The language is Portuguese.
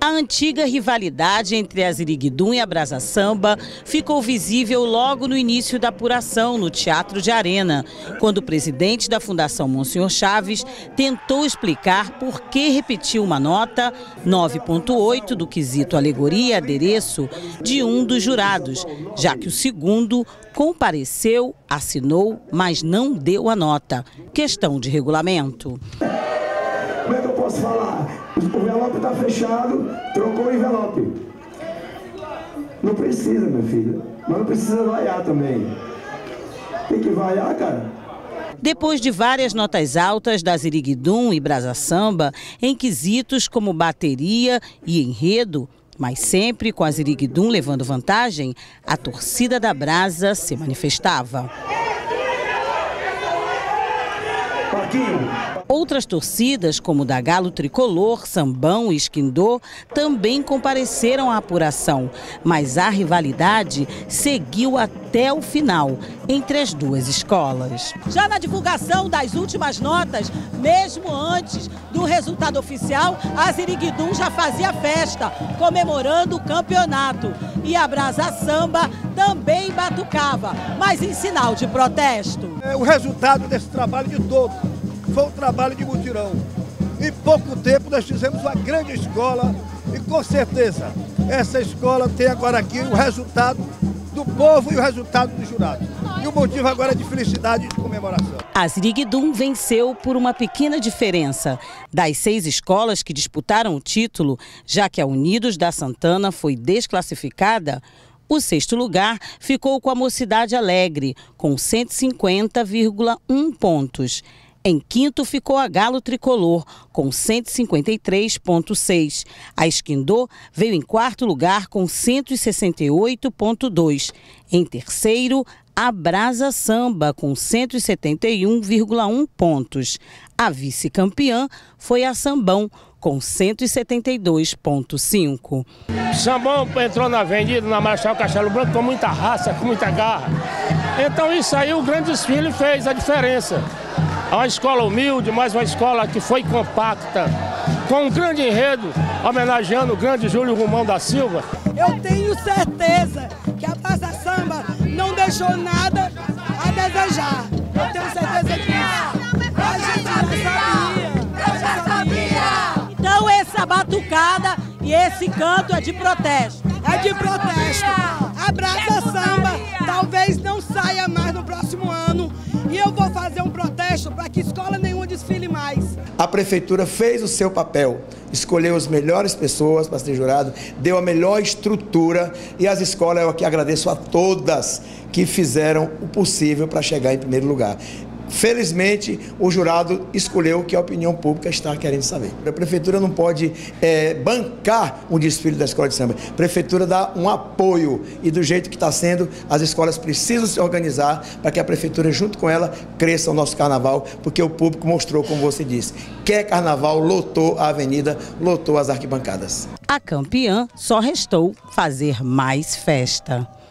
A antiga rivalidade entre a Ziriguidum e a Brasa Samba ficou visível logo no início da apuração no Teatro de Arena, quando o presidente da Fundação Monsenhor Chaves tentou explicar por que repetiu uma nota 9,8 do quesito alegoria e adereço de um dos jurados, já que o segundo compareceu, assinou, mas não deu a nota. Questão de regulamento. Como é que eu posso falar? O envelope está fechado, trocou o envelope. Não precisa, meu filho. Mas não precisa vaiar também. Tem que vaiar, cara. Depois de várias notas altas da Ziriguidum e Brasa Samba, em quesitos como bateria e enredo, mas sempre com a Ziriguidum levando vantagem, a torcida da Brasa se manifestava. Outras torcidas, como da Galo Tricolor, Sambão e Esquindô, também compareceram à apuração, mas a rivalidade seguiu até o final entre as duas escolas. Já na divulgação das últimas notas, mesmo antes do resultado oficial, a Ziriguidum já fazia festa, comemorando o campeonato. E a Brasa Samba também batucava, mas em sinal de protesto. O resultado desse trabalho de todos foi um trabalho de mutirão. Em pouco tempo nós fizemos uma grande escola e com certeza essa escola tem agora aqui o resultado do povo e o resultado dos jurados. E o motivo agora é de felicidade e de comemoração. A Ziriguidum venceu por uma pequena diferença. Das 6 escolas que disputaram o título, já que a Unidos da Santana foi desclassificada, o 6º lugar ficou com a Mocidade Alegre, com 150,1 pontos. Em 5º ficou a Galo Tricolor, com 153,6. A Esquindô veio em 4º lugar, com 168,2. Em 3º, a Brasa Samba, com 171,1 pontos. A vice-campeã foi a Sambão, com 172,5. Sambão entrou na avenida, na Marechal Castelo Branco, com muita raça, com muita garra. Então isso aí, o grande desfile fez a diferença. É uma escola humilde, mas uma escola que foi compacta, com um grande enredo, homenageando o grande Júlio Romão da Silva. Eu tenho certeza que a Brasa Samba não deixou nada a desejar. Eu tenho certeza disso. A gente já sabia. Então essa batucada e esse canto é de protesto. É de protesto. A Brasa Samba talvez não saia mais no próximo ano. E eu vou fazer um protesto para que escola nenhuma desfile mais. A prefeitura fez o seu papel, escolheu as melhores pessoas para ser jurado, deu a melhor estrutura e as escolas, eu aqui agradeço a todas que fizeram o possível para chegar em primeiro lugar. Felizmente, o jurado escolheu o que a opinião pública está querendo saber. A prefeitura não pode bancar um desfile da escola de samba. A prefeitura dá um apoio e do jeito que está sendo, as escolas precisam se organizar para que a prefeitura, junto com ela, cresça o nosso carnaval, porque o público mostrou, como você disse, quer carnaval, lotou a avenida, lotou as arquibancadas. A campeã só restou fazer mais festa.